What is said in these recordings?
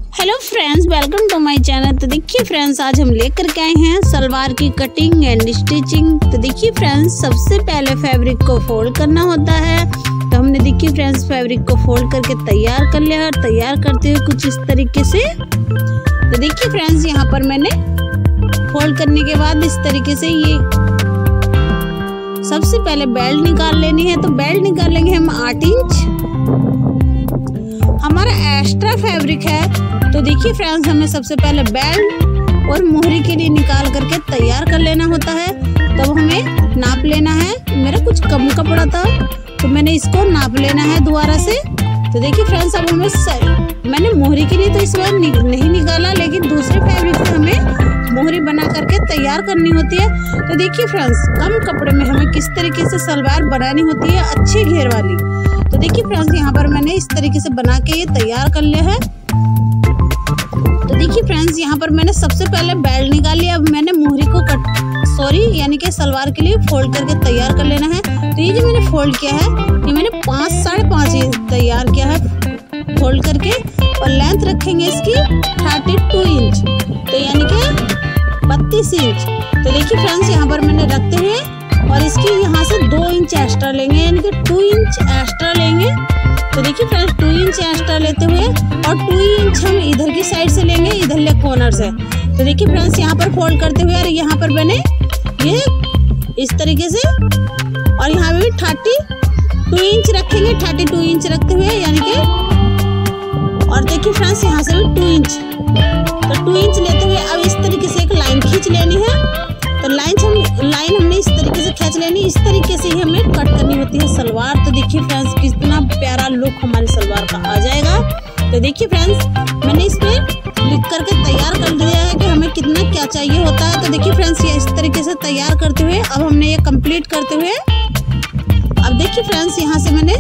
Hello friends, welcome to my channel. तो देखिए friends, आज हम लेकर के आए हैं सलवार की कटिंग एंड स्टिचिंग। तो देखिए फ्रेंड्स, सबसे पहले फैब्रिक को फोल्ड करना होता है। तो हमने देखिए फ्रेंड्स फैब्रिक को फोल्ड करके तैयार कर लिया है। तैयार करते हुए कुछ इस तरीके से। तो देखिए फ्रेंड्स, यहाँ पर मैंने फोल्ड करने के बाद इस तरीके से ये सबसे पहले बेल्ट निकाल लेनी है। तो बेल्ट निकालेंगे हम 8 इंच। हमारा एक्स्ट्रा फैब्रिक है। तो देखिए फ्रेंड्स, हमें सबसे पहले बेल्ट और मोहरी के लिए निकाल करके तैयार कर लेना होता है। तब हमें नाप लेना है। मेरा कुछ कम कपड़ा था तो मैंने इसको नाप लेना है दोबारा से। तो देखिए फ्रेंड्स, अब हमें मैंने मोहरी के लिए तो इस बार नहीं निकाला, लेकिन दूसरे फैब्रिक से हमें मोहरी बना करके तैयार करनी होती है। तो देखिए फ्रेंड्स, कम कपड़े में हमें किस तरीके से सलवार बनानी होती है अच्छी घेर वाली। तो देखिए फ्रेंड्स, यहाँ पर मैंने इस तरीके से बना के ये तैयार कर लिया है। तो देखिए फ्रेंड्स, यहाँ पर मैंने सबसे पहले बेल्ट निकाल लिया। अब मैंने मोहरी को यानी कि सलवार के लिए फोल्ड करके तैयार कर लेना है। तो ये जो मैंने फोल्ड किया है, ये मैंने 5-5.5 इंच तैयार किया है फोल्ड करके। और लेंथ रखेंगे इसकी 32 इंच, तो यानी कि 32 इंच। तो देखिए फ्रेंड्स, यहाँ पर मैंने रखते हैं और इसकी यहाँ से 2 इंच एक्स्ट्रा लेंगे, यानी कि 2 इंच एक्स्ट्रा लेंगे। तो देखिए फ्रेंड्स, 2 इंच एक्स्ट्रा लेते हुए और 2 इंच हम इधर की साइड से लेंगे, इधरले कॉर्नर से। तो देखिए फ्रेंड्स, यहाँ पर फोल्ड करते हुए और यहाँ पर मैंने ये इस तरीके से, और यहाँ पे भी 32 इंच रखेंगे। 32 इंच रखते हुए यानी कि, और देखिए फ्रेंड्स, यहाँ से भी 2 इंच। तो 2 इंच लेते हुए अब इस तरीके से एक लाइन खींच लेनी है। तो लाइन हमने इस तरीके से खींच लेनी। इस तरीके से ही हमें कट करनी होती है सलवार। तो देखिए फ्रेंड्स, कितना प्यारा लुक हमारी सलवार का आ जाएगा। तो देखिए फ्रेंड्स, मैंने इस पे लिख करके तैयार कर दिया है कि हमें कितना क्या चाहिए होता है। तो देखिए फ्रेंड्स, ये इस तरीके से तैयार करते हुए अब हमने ये कंप्लीट करते हुए, अब देखिए फ्रेंड्स, यहाँ से मैंने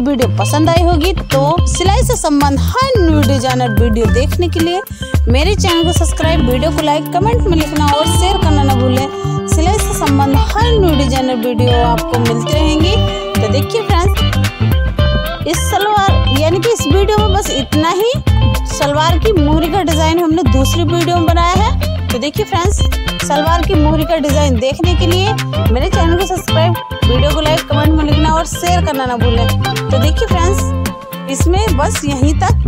वीडियो पसंद आई होगी तो सिलाई से संबंध हर न्यू डिजाइनर वीडियो देखने के लिए मेरे चैनल को सब्सक्राइब, वीडियो को लाइक, कमेंट में लिखना और शेयर करना न भूलें। सिलाई से संबंध हर न्यू डिजाइनर वीडियो आपको मिलती रहेंगी। तो देखिए फ्रेंड्स, इस सलवार यानी कि इस वीडियो में बस इतना ही। सलवार की मोहरी का डिज़ाइन हमने दूसरी वीडियो में बनाया है। तो देखिए फ्रेंड्स, सलवार की मोहरी का डिज़ाइन देखने के लिए मेरे चैनल को सब्सक्राइब, वीडियो को लाइक, कमेंट में लिखना और शेयर करना ना भूलें। तो देखिए फ्रेंड्स, इसमें बस यहीं तक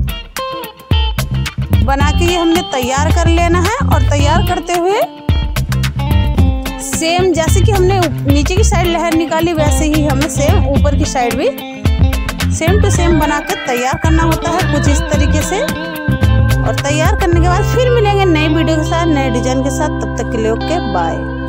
बना के ये हमने तैयार कर लेना है। और तैयार करते हुए सेम जैसे कि हमने नीचे की साइड लहर निकाली वैसे ही हमें सेम ऊपर की साइड भी सेम टू सेम बना कर तैयार करना होता है, कुछ इस तरीके से। और तैयार करने के बाद फिर मिलेंगे नई वीडियो के साथ, नए डिजाइन के साथ। तब तक के लिए ओके बाय।